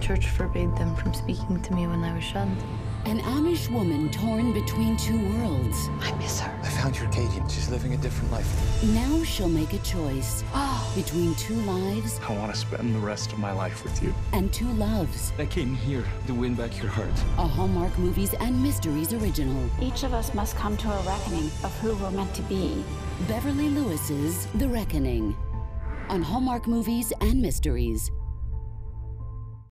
church forbade them from speaking to me when I was shunned. An Amish woman torn between two worlds. I miss her. I found your Katie. She's living a different life. Now she'll make a choice between two lives I want to spend the rest of my life with you. and two loves. I came here to win back your heart. A Hallmark Movies and Mysteries original. Each of us must come to a reckoning of who we're meant to be. Beverly Lewis's The Reckoning. On Hallmark Movies and Mysteries.